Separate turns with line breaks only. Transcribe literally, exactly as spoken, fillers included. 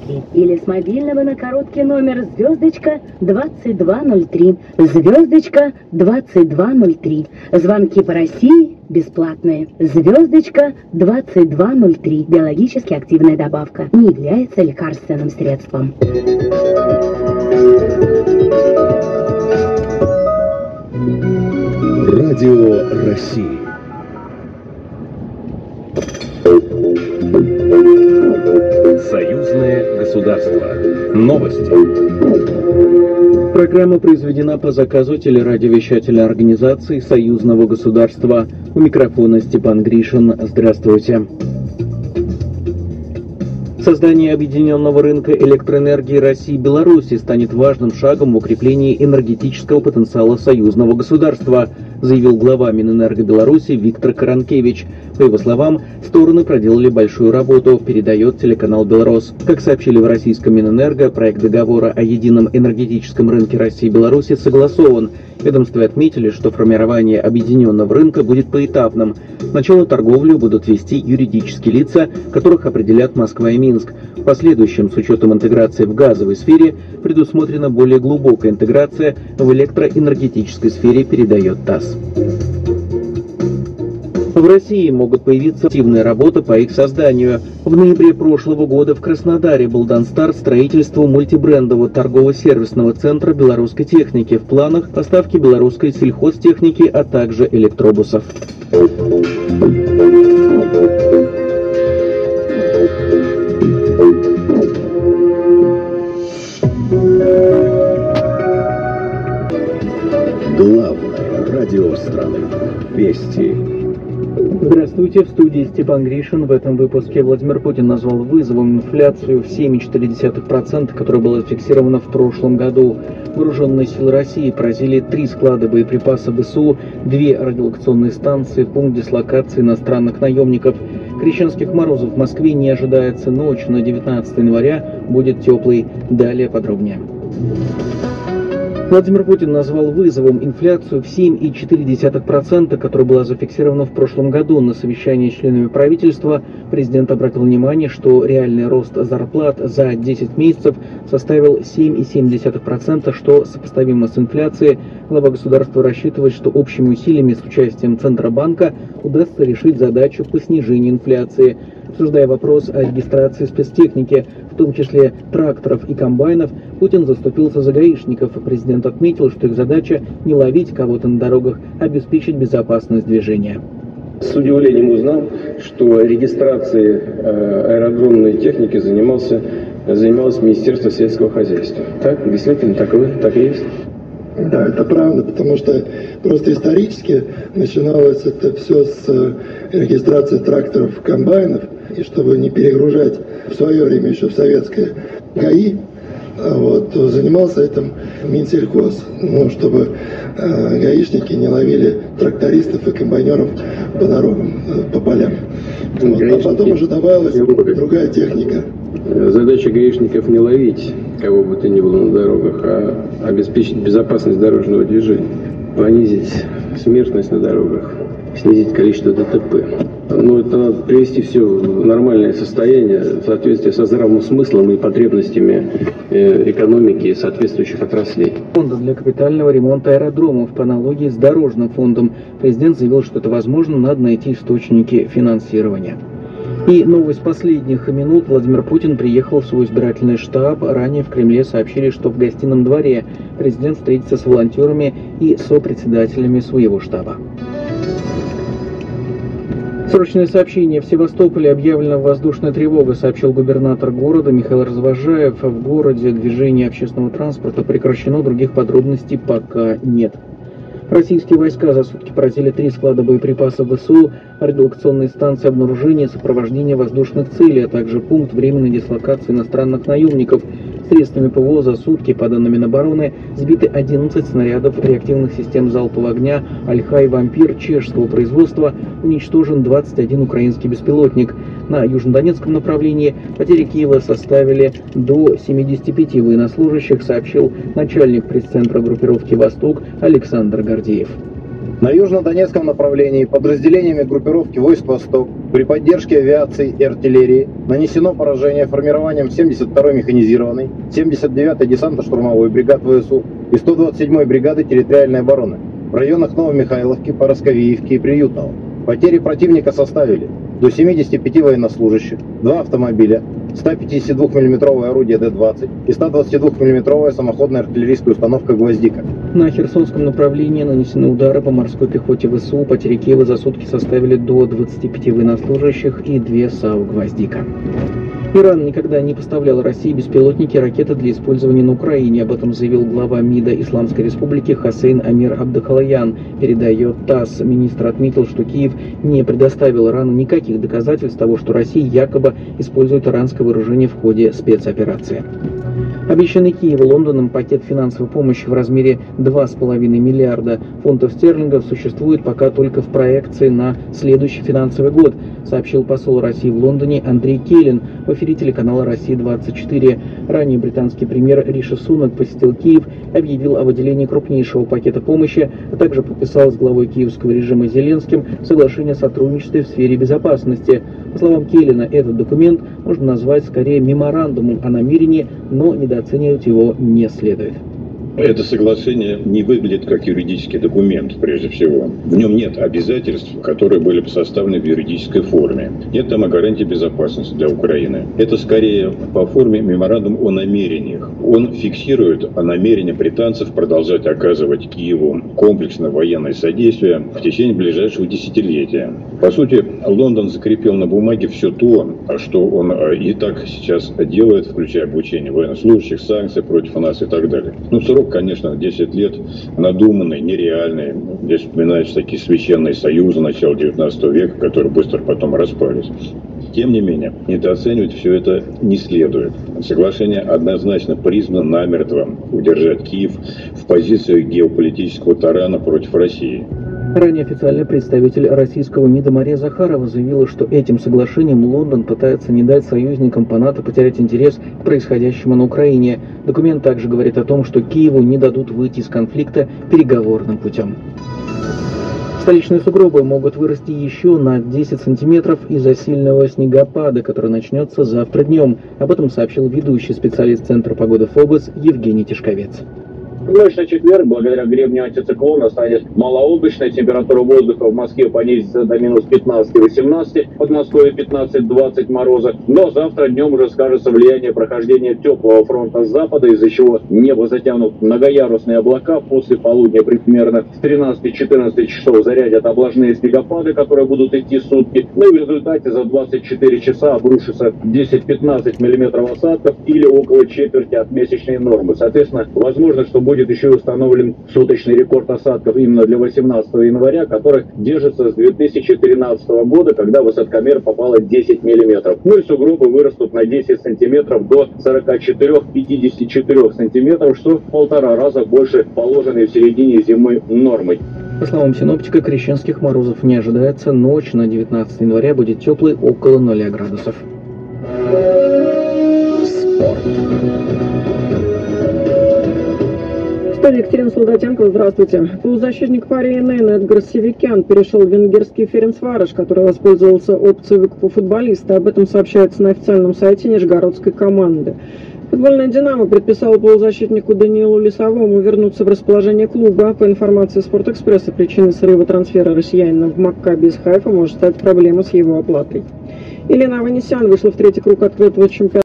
три. Или с мобильного на короткий номер звездочка двадцать два ноль три. Звездочка двадцать два ноль три. Звонки по России бесплатные. Звездочка двадцать два ноль три. Биологически активная добавка. Не является лекарственным средством.
Радио России. Союзное государство. Новости.
Программа произведена по заказу телерадиовещательной организации Союзного государства. У микрофона Степан Гришин. Здравствуйте. Создание объединенного рынка электроэнергии России и Беларуси станет важным шагом в укреплении энергетического потенциала союзного государства, заявил глава Минэнерго Беларуси Виктор Каранкевич. По его словам, стороны проделали большую работу, передает телеканал «Белрос». Как сообщили в российском Минэнерго, проект договора о едином энергетическом рынке России и Беларуси согласован. Ведомстве отметили, что формирование объединенного рынка будет поэтапным. Сначала торговлю будут вести юридические лица, которых определят Москва и Минск. В последующем, с учетом интеграции в газовой сфере, предусмотрена более глубокая интеграция в электроэнергетической сфере, передает ТАСС. В России могут появиться активная работа по их созданию. В ноябре прошлого года в Краснодаре был дан старт строительству мультибрендового торгово-сервисного центра белорусской техники. В планах поставки белорусской сельхозтехники, а также электробусов.
Главное радио страны. Вести.
Здравствуйте, в студии Степан Гришин. В этом выпуске Владимир Путин назвал вызовом инфляцию в семь целых четыре десятых процента, которая была зафиксирована в прошлом году. Вооруженные силы России поразили три склада боеприпасов ВСУ, две радиолокационные станции, пункт дислокации иностранных наемников. Крещенских морозов в Москве не ожидается. Ночь на девятнадцатое января будет теплой. Далее подробнее. Владимир Путин назвал вызовом инфляцию в семь целых четыре десятых процента, которая была зафиксирована в прошлом году. На совещании с членами правительства президент обратил внимание, что реальный рост зарплат за десять месяцев составил семь целых семь десятых процента, что сопоставимо с инфляцией. Глава государства рассчитывает, что общими усилиями с участием Центробанка удастся решить задачу по снижению инфляции. Обсуждая вопрос о регистрации спецтехники, в том числе тракторов и комбайнов, Путин заступился за гаишников. Президент отметил, что их задача не ловить кого-то на дорогах, а обеспечить безопасность движения.
С удивлением узнал, что регистрацией аэродромной техники занимался, занималось Министерство сельского хозяйства. Так, действительно, так и, так и есть?
Да, это правда, потому что просто исторически начиналось это все с регистрации тракторов, комбайнов, и чтобы не перегружать в свое время еще в советское ГАИ, вот, занимался этим Минсельхоз, ну, чтобы э, гаишники не ловили трактористов и комбайнеров по дорогам, по полям. Вот, а потом уже добавилась другая техника.
Задача гаишников не ловить кого бы то ни было на дорогах, а обеспечить безопасность дорожного движения, понизить смертность на дорогах, снизить количество ДТП. Но это надо привести все в нормальное состояние в соответствии со здравым смыслом и потребностями экономики соответствующих отраслей.
Фонда для капитального ремонта аэродромов по аналогии с дорожным фондом. Президент заявил, что это возможно, надо найти источники финансирования. И новость последних минут. Владимир Путин приехал в свой избирательный штаб. Ранее в Кремле сообщили, что в гостином дворе президент встретится с волонтерами и сопредседателями своего штаба. Срочное сообщение. В Севастополе объявлена воздушная тревога, сообщил губернатор города Михаил Развожаев. В городе движение общественного транспорта прекращено, других подробностей пока нет. Российские войска за сутки поразили три склада боеприпасов ВСУ, радиолокационные станции обнаружения и сопровождения воздушных целей, а также пункт временной дислокации иностранных наемников. Средствами ПВО за сутки, по данным Минобороны, сбиты одиннадцать снарядов реактивных систем залпового огня «Альхай Вампир» чешского производства, уничтожен двадцать один украинский беспилотник. На южнодонецком направлении потери Киева составили до семидесяти пяти военнослужащих, сообщил начальник пресс-центра группировки «Восток» Александр Гордеев.
На южнодонецком направлении подразделениями группировки войск «Восток» при поддержке авиации и артиллерии нанесено поражение формированием семьдесят второй механизированной, семьдесят девятой десантно-штурмовой бригад ВСУ и сто двадцать седьмой бригады территориальной обороны в районах Новомихайловки, Поросковиевки и Приютного. Потери противника составили до семидесяти пяти военнослужащих, два автомобиля, сто пятидесятидвухмиллиметровое орудие Д двадцать и сто двадцатидвухмиллиметровая самоходная артиллерийская установка «Гвоздика».
На Херсонском направлении нанесены удары по морской пехоте ВСУ. Потери Киева за сутки составили до двадцати пяти военнослужащих и две САУ «Гвоздика». Иран никогда не поставлял России беспилотники и ракеты для использования на Украине. Об этом заявил глава МИДа Исламской Республики Хосейн Амир Абдохалаян. Передает ТАСС. Министр отметил, что Киев не предоставил Ирану никаких доказательств того, что Россия якобы использует иранское вооружение в ходе спецоперации. Обещанный Киеву Лондоном пакет финансовой помощи в размере два с половиной миллиарда фунтов стерлингов существует пока только в проекции на следующий финансовый год, сообщил посол России в Лондоне Андрей Келлин в эфире телеканала «Россия двадцать четыре». Ранее британский премьер Риши Сунак посетил Киев, объявил о выделении крупнейшего пакета помощи, а также подписал с главой киевского режима Зеленским соглашение о сотрудничестве в сфере безопасности. По словам Келлина, этот документ можно назвать скорее меморандумом о намерении, но недооценивать его не следует.
Это соглашение не выглядит как юридический документ, прежде всего. В нем нет обязательств, которые были бы составлены в юридической форме. Нет там и гарантии безопасности для Украины. Это скорее по форме меморандум о намерениях. Он фиксирует намерение британцев продолжать оказывать Киеву комплексное военное содействие в течение ближайшего десятилетия. По сути, Лондон закрепил на бумаге все то, что он и так сейчас делает, включая обучение военнослужащих, санкции против нас и так далее. Ну, срок, конечно, десять лет надуманный, нереальный. Здесь вспоминаются такие священные союзы начала девятнадцатого века, которые быстро потом распались. Тем не менее, недооценивать все это не следует. Соглашение однозначно призвано намертво удержать Киев в позиции геополитического тарана против России.
Ранее официальный представитель российского МИДа Мария Захарова заявила, что этим соглашением Лондон пытается не дать союзникам по НАТО потерять интерес к происходящему на Украине. Документ также говорит о том, что Киеву не дадут выйти из конфликта переговорным путем. Столичные сугробы могут вырасти еще на десять сантиметров из-за сильного снегопада, который начнется завтра днем. Об этом сообщил ведущий специалист Центра погоды ФОБОС Евгений Тишковец.
В ночь на четверг, благодаря гребню антициклона, станет малооблачной. Температура воздуха в Москве понизится до минус пятнадцати-восемнадцати, под Москвой пятнадцать-двадцать мороза. Но завтра днем уже скажется влияние прохождения теплого фронта с запада, из-за чего небо затянут многоярусные облака. После полудня примерно с тринадцати-четырнадцати часов зарядят облажные снегопады, которые будут идти сутки. Ну и в результате за двадцать четыре часа обрушится десять-пятнадцать миллиметров осадков или около четверти от месячной нормы. Соответственно, возможно, что будет еще установлен суточный рекорд осадков именно для восемнадцатого января, который держится с две тысячи тринадцатого года, когда в осадкомер попало десять миллиметров. Ну и сугробы вырастут на десять сантиметров до сорока четырёх-пятидесяти четырёх сантиметров, что в полтора раза больше положенной в середине зимы нормы.
По словам синоптика, крещенских морозов не ожидается. Ночь на девятнадцатое января будет теплой, около ноля градусов.
Спорт. Екатерина Солдатенко, здравствуйте. Полузащитник Пари эн Эдгар Севикян перешел в венгерский Ференцварош, который воспользовался опцией выкупа футболиста. Об этом сообщается на официальном сайте нижегородской команды. Футбольная «Динамо» предписала полузащитнику Даниилу Лисовому вернуться в расположение клуба. По информации «Спортэкспресса», причиной срыва трансфера россиянина в Маккаби из Хайфа может стать проблема с его оплатой. Елена Аванесян вышла в третий круг открытого чемпионата.